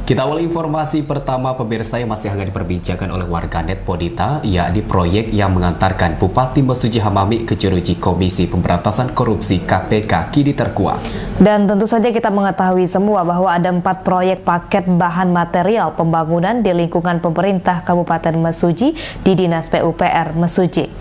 Kita awali informasi pertama pemirsa yang masih hangat diperbincangkan oleh warganet Podita, yakni proyek yang mengantarkan Bupati Mesuji Hamami ke jeruji Komisi Pemberantasan Korupsi KPK kini terkuak. Dan tentu saja kita mengetahui semua bahwa ada 4 proyek paket bahan material pembangunan di lingkungan pemerintah Kabupaten Mesuji di Dinas PUPR Mesuji.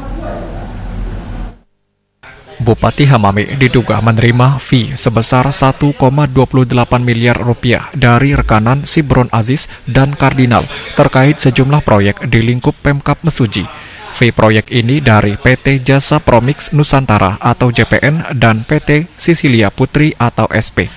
Bupati Hamami diduga menerima fee sebesar 1,28 miliar rupiah dari rekanan Sibron Aziz dan Kardinal terkait sejumlah proyek di lingkup Pemkab Mesuji. Fee proyek ini dari PT Jasa Promix Nusantara atau JPN dan PT Sisilia Putri atau SP.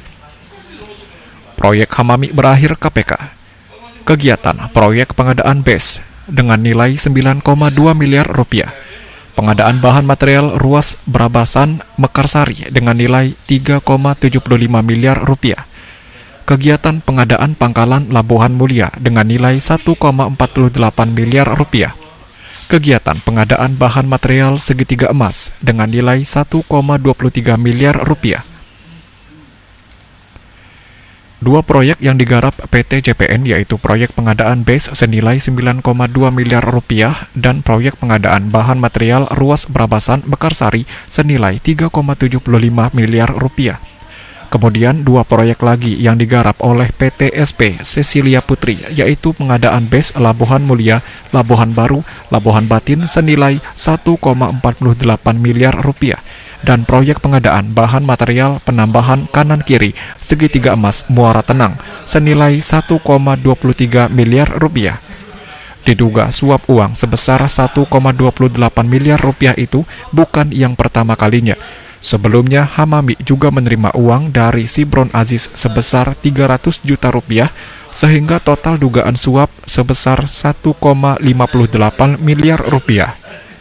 Proyek Hamami berakhir KPK. Kegiatan proyek pengadaan BES dengan nilai 9,2 miliar rupiah. Pengadaan bahan material ruas Brabasan Mekarsari dengan nilai 3,75 miliar rupiah. Kegiatan pengadaan pangkalan Labuhan Mulia dengan nilai 1,48 miliar rupiah. Kegiatan pengadaan bahan material segitiga emas dengan nilai 1,23 miliar rupiah. 2 proyek yang digarap PT JPN yaitu proyek pengadaan BES senilai 9,2 miliar rupiah dan proyek pengadaan bahan material ruas Brabasan Mekarsari senilai 3,75 miliar rupiah. Kemudian 2 proyek lagi yang digarap oleh PT SP Sisilia Putri yaitu pengadaan BES Labuhan Mulia, Labuhan Baru, Labuhan Batin senilai 1,48 miliar rupiah. Dan proyek pengadaan bahan material penambahan kanan kiri segitiga emas Muara Tenang senilai 1,23 miliar rupiah. Diduga suap uang sebesar 1,28 miliar rupiah itu bukan yang pertama kalinya. Sebelumnya Hamami juga menerima uang dari Sibron Aziz sebesar 300 juta rupiah sehingga total dugaan suap sebesar 1,58 miliar rupiah.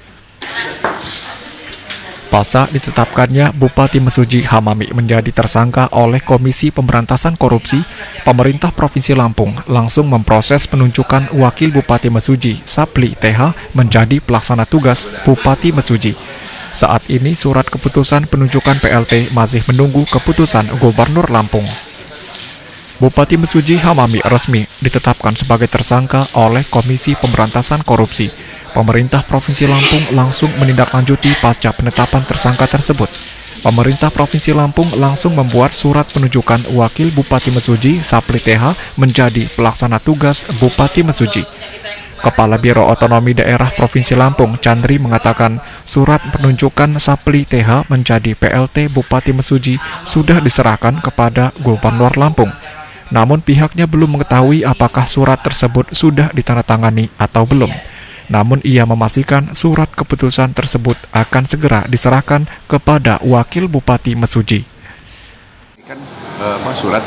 Pasca ditetapkannya Bupati Mesuji Hamami menjadi tersangka oleh Komisi Pemberantasan Korupsi, pemerintah Provinsi Lampung langsung memproses penunjukan Wakil Bupati Mesuji, Sapli TH, menjadi pelaksana tugas Bupati Mesuji. Saat ini surat keputusan penunjukan PLT masih menunggu keputusan Gubernur Lampung. Bupati Mesuji Hamami resmi ditetapkan sebagai tersangka oleh Komisi Pemberantasan Korupsi. Pemerintah Provinsi Lampung langsung menindaklanjuti pasca penetapan tersangka tersebut. Pemerintah Provinsi Lampung langsung membuat surat penunjukan Wakil Bupati Mesuji, Sapli TH, menjadi pelaksana tugas Bupati Mesuji. Kepala Biro Otonomi Daerah Provinsi Lampung, Chandri, mengatakan surat penunjukan Sapli TH menjadi PLT Bupati Mesuji sudah diserahkan kepada Gubernur Lampung. Namun pihaknya belum mengetahui apakah surat tersebut sudah ditandatangani atau belum. Namun ia memastikan surat keputusan tersebut akan segera diserahkan kepada Wakil Bupati Mesuji. Kan surat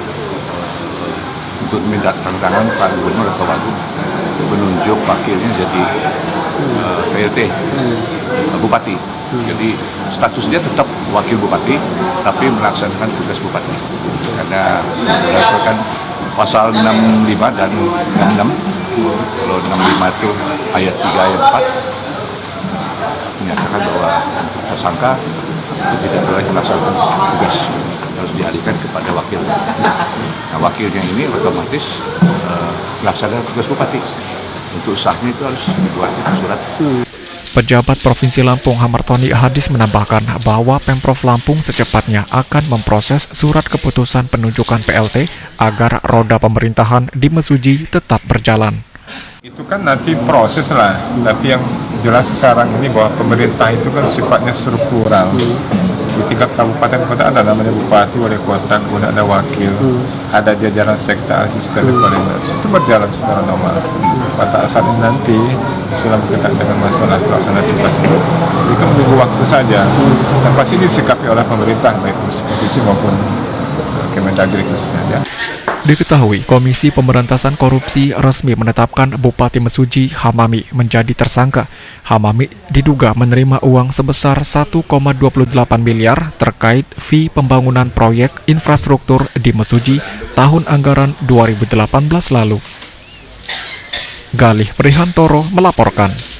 untuk minta tantangan Pak Gubernur atau Pak Gubernur menunjuk wakilnya jadi PLT Bupati. Jadi statusnya tetap Wakil Bupati, tapi melaksanakan tugas Bupati. Karena berdasarkan pasal 65 dan 66. Kalau 65 itu ayat 3 ayat 4 menyatakan bahwa tersangka itu tidak boleh melaksanakan tugas, harus dialihkan kepada wakil. Nah, wakilnya ini otomatis melaksanakan tugas bupati. Untuk sahnya itu harus dibuat surat. Pejabat Provinsi Lampung Hamartoni Hadis menambahkan bahwa Pemprov Lampung secepatnya akan memproses surat keputusan penunjukan PLT agar roda pemerintahan di Mesuji tetap berjalan. Itu kan nanti proses lah, tapi yang jelas sekarang ini bahwa pemerintah itu kan sifatnya struktural. Di tingkat kabupaten kota ada namanya bupati, wali kota, kemudian ada wakil, ada jajaran sekda, asisten, dan koordinasi. Itu berjalan secara normal. Pada saat ini nanti sudah berkaitan dengan masalah pelaksanaan tugas itu, jadi kan menunggu waktu saja. Dan pasti disikapi oleh pemerintah, baik provinsi maupun Kemendagri khususnya. Diketahui Komisi Pemberantasan Korupsi resmi menetapkan Bupati Mesuji Hamami menjadi tersangka. Hamami diduga menerima uang sebesar 1,28 miliar terkait fee pembangunan proyek infrastruktur di Mesuji tahun anggaran 2018 lalu. Galih Prihantoro melaporkan.